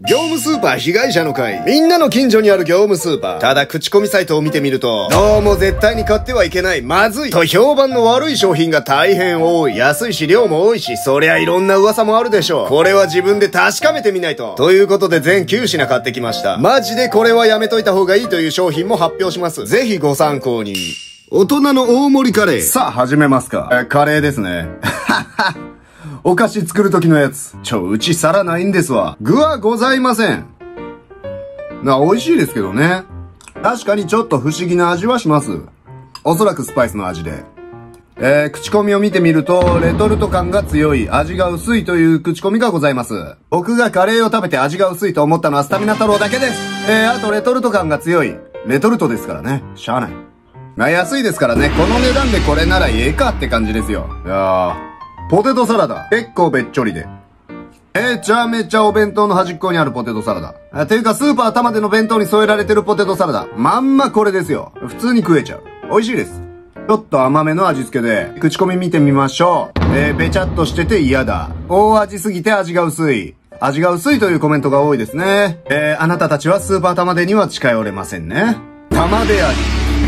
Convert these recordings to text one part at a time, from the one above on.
業務スーパー被害者の会。みんなの近所にある業務スーパー。ただ口コミサイトを見てみると、どうも絶対に買ってはいけない、まずいと評判の悪い商品が大変多い。安いし量も多いし、そりゃいろんな噂もあるでしょう。これは自分で確かめてみないと。ということで全9品買ってきました。マジでこれはやめといた方がいいという商品も発表します。ぜひご参考に。大人の大盛りカレー。さあ始めますか。カレーですね。お菓子作る時のやつ。うち皿ないんですわ。具はございません。美味しいですけどね。確かにちょっと不思議な味はします。おそらくスパイスの味で。口コミを見てみると、レトルト感が強い、味が薄いという口コミがございます。僕がカレーを食べて味が薄いと思ったのはスタミナ太郎だけです。あとレトルト感が強い。レトルトですからね。しゃあない。安いですからね。この値段でこれならええかって感じですよ。ポテトサラダ。結構べっちょりで。めちゃめちゃお弁当の端っこにあるポテトサラダ。ていうかスーパー玉での弁当に添えられてるポテトサラダ。まんまこれですよ。普通に食えちゃう。美味しいです。ちょっと甘めの味付けで、口コミ見てみましょう。べちゃっとしてて嫌だ。大味すぎて味が薄い。味が薄いというコメントが多いですね。あなたたちはスーパー玉でには近寄れませんね。玉で味。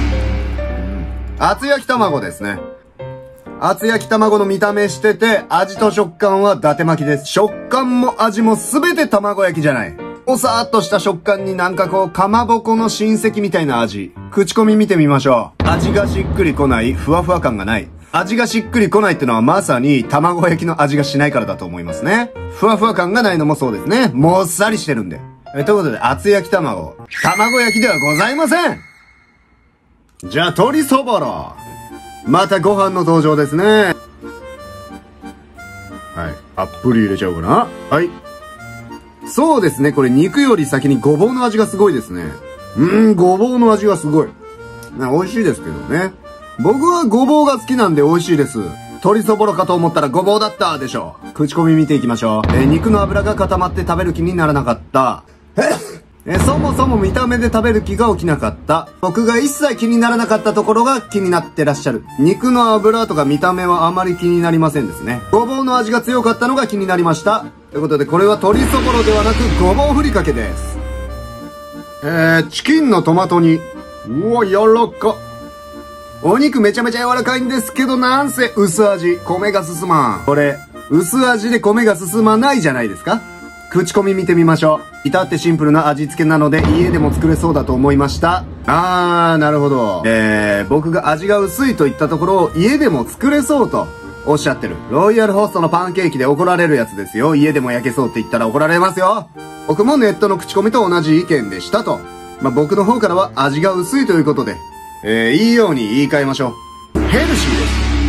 厚焼き卵ですね。厚焼き卵の見た目してて、味と食感は伊達巻きです。食感も味もすべて卵焼きじゃない。おさーっとした食感になんかかまぼこの親戚みたいな味。口コミ見てみましょう。味がしっくりこない、ふわふわ感がない。味がしっくりこないってのはまさに卵焼きの味がしないからだと思いますね。ふわふわ感がないのもそうですね。もっさりしてるんで。ということで、厚焼き卵。卵焼きではございません。じゃあ、鶏そぼろ。またご飯の登場ですね。はい。たっぷり入れちゃおうかな。はい。そうですね。これ肉より先にごぼうの味がすごいですね。ごぼうの味がすごい。美味しいですけどね。僕はごぼうが好きなんで美味しいです。鶏そぼろかと思ったらごぼうだったでしょ。口コミ見ていきましょう。肉の脂が固まって食べる気にならなかった。そもそも見た目で食べる気が起きなかった。僕が一切気にならなかったところが気になってらっしゃる。肉の脂とか見た目はあまり気になりませんですね。ごぼうの味が強かったのが気になりました。ということでこれは鶏そぼろではなくごぼうふりかけです。チキンのトマト煮。うわ、柔らか。お肉めちゃめちゃ柔らかいんですけどなんせ薄味。米が進まん。これ、薄味で米が進まないじゃないですか。口コミ見てみましょう。至ってシンプルな味付けなので家でも作れそうだと思いました。なるほど。僕が味が薄いと言ったところを家でも作れそうとおっしゃってる。ロイヤルホストのパンケーキで怒られるやつですよ。家でも焼けそうって言ったら怒られますよ。僕もネットの口コミと同じ意見でしたと。僕の方からは味が薄いということで、いいように言い換えましょう。ヘルシーです。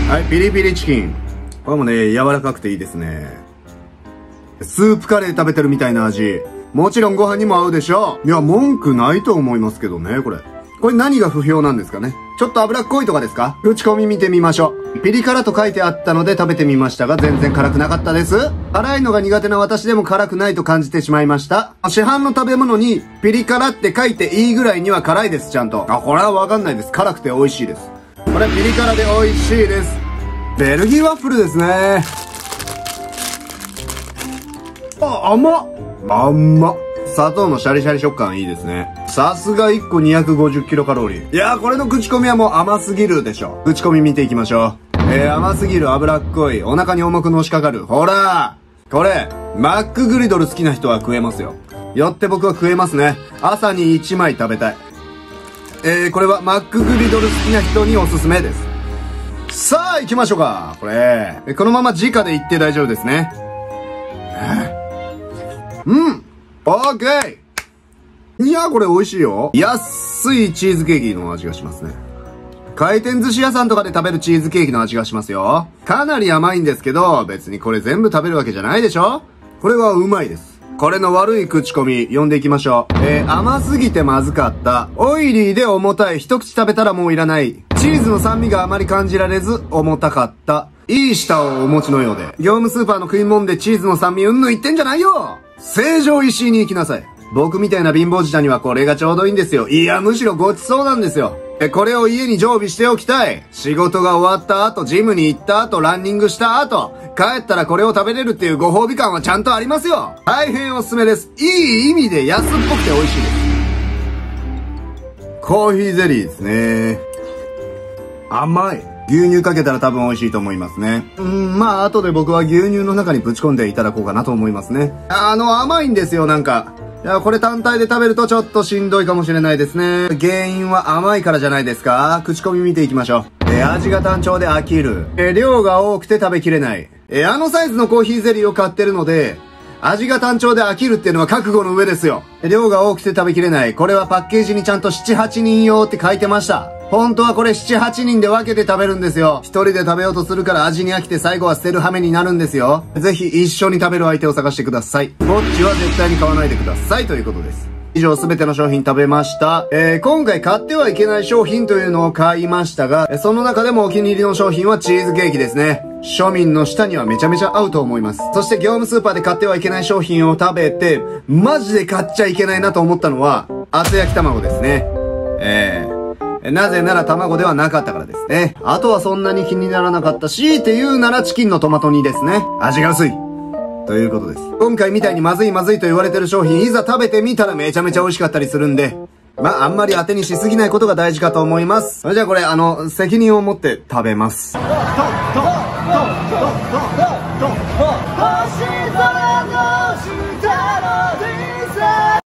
はい、ピリピリチキン。これもね、柔らかくていいですね。スープカレー食べてるみたいな味。もちろんご飯にも合うでしょう。いや、文句ないと思いますけどね、これ。これ何が不評なんですかね。ちょっと脂っこいとかですか。口コミ見てみましょう。ピリ辛と書いてあったので食べてみましたが、全然辛くなかったです。辛いのが苦手な私でも辛くないと感じてしまいました。市販の食べ物にピリ辛って書いていいぐらいには辛いです、ちゃんと。これはわかんないです。辛くて美味しいです。これピリ辛で美味しいです。ベルギーワッフルですね。甘っ。砂糖のシャリシャリ食感いいですね。さすが1個250キロカロリー。いやー、これの口コミはもう甘すぎるでしょ。口コミ見ていきましょう。甘すぎる、脂っこい、お腹に重くのしかかる。ほらこれ、マックグリドル好きな人は食えますよ。よって僕は食えますね。朝に1枚食べたい。これはマックグリドル好きな人におすすめです。さあ、行きましょうか。これ、このまま直で行って大丈夫ですね。オーケー。いや、これ美味しいよ。安いチーズケーキの味がしますね。回転寿司屋さんとかで食べるチーズケーキの味がしますよ。かなり甘いんですけど、別にこれ全部食べるわけじゃないでしょ。これはうまいです。これの悪い口コミ読んでいきましょう。甘すぎてまずかった。オイリーで重たい。一口食べたらもういらない。チーズの酸味があまり感じられず重たかった。いい舌をお持ちのようで。業務スーパーの食い物でチーズの酸味うんぬん言ってんじゃないよ。成城石井に行きなさい。僕みたいな貧乏舌にはこれがちょうどいいんですよ。いや、むしろごちそうなんですよ。 これを家に常備しておきたい。仕事が終わった後、ジムに行った後、ランニングした後、帰ったらこれを食べれるっていうご褒美感はちゃんとありますよ。大変おすすめです。いい意味で安っぽくて美味しいです。コーヒーゼリーですね。甘い。牛乳かけたら多分美味しいと思いますね。まあ後で僕は牛乳の中にぶち込んでいただこうかなと思いますね。甘いんですよ、なんか。いや、これ単体で食べるとちょっとしんどいかもしれないですね。原因は甘いからじゃないですか。口コミ見ていきましょう。味が単調で飽きる。量が多くて食べきれない。サイズのコーヒーゼリーを買ってるので、味が単調で飽きるっていうのは覚悟の上ですよ。量が多くて食べきれない。これはパッケージにちゃんと7、8人用って書いてました。本当はこれ7、8人で分けて食べるんですよ。一人で食べようとするから味に飽きて最後は捨てる羽目になるんですよ。ぜひ一緒に食べる相手を探してください。ぼっちは絶対に買わないでくださいということです。以上すべての商品食べました。今回買ってはいけない商品というのを買いましたが、その中でもお気に入りの商品はチーズケーキですね。庶民の舌にはめちゃめちゃ合うと思います。そして業務スーパーで買ってはいけない商品を食べて、マジで買っちゃいけないなと思ったのは、厚焼き卵ですね。なぜなら卵ではなかったからですね。あとはそんなに気にならなかったし、っていうならチキンのトマト煮ですね。味が薄い。ということです。今回みたいにまずいまずいと言われてる商品、いざ食べてみたらめちゃめちゃ美味しかったりするんで、まあ、あんまり当てにしすぎないことが大事かと思います。それじゃあこれ、責任を持って食べます。